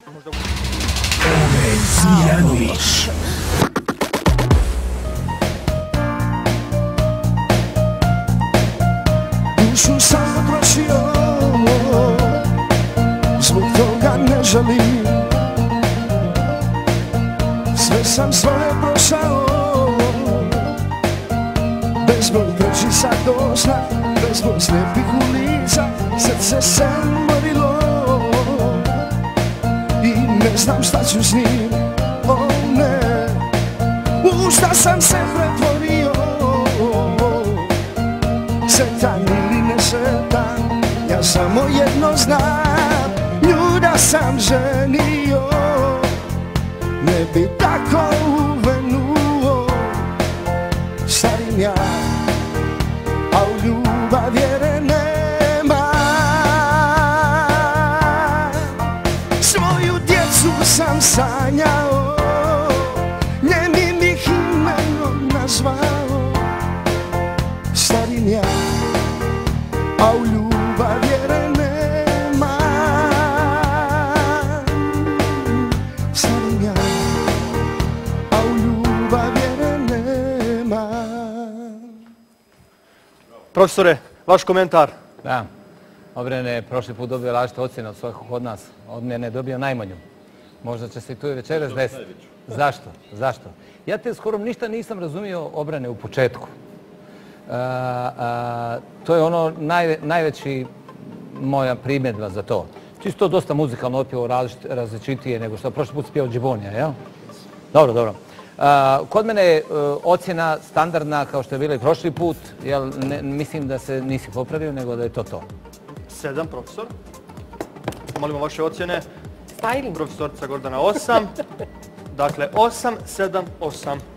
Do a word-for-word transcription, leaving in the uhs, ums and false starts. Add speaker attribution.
Speaker 1: Omen Zmijanović.
Speaker 2: Dušu sam potrošio, zbog toga ne žalim. Sve sam svoje prošao, bezbroj noći sa dozna, bezbroj slijepih ulica, srce se morilo i ne znam šta ću s njim, o ne. U šta sam se pretvorio, setan ili nesetan, ja samo jedno znam, nju da sam ženio, ne bi tako uvenuo. Starim ja, a u ljubav vjere nema. Svoju djecu sam sanjao, njenim ih imenom nazvao. Starim ja, a u ljubav vjere nema. Starim ja, a u ljubav vjere nema.
Speaker 3: Profesore, vaš komentar.
Speaker 4: Da, Obrene je prošli put dobio različite ocjene od svakog od nas. Od mene je dobio najmanju. Možda će se i tu i večeras desiti. Zašto? Zašto? Ja te skoro ništa nisam razumio Obrane u početku. A, a, to je ono naj, najveći moja primjedba za to. Čisto dosta muzikalno otpjevo različitije nego što prošli put spjeo Džibonija, jel? Dobro, dobro. A, kod mene je uh, ocjena standardna kao što je bila i prošli put, jel ne, mislim da se nisi popravio nego da je to to.
Speaker 3: Sedam, profesor. Molimo vaše ocjene.
Speaker 5: Styling.
Speaker 3: Profesorica Gordana osam. Dakle, osam, sedam, osam.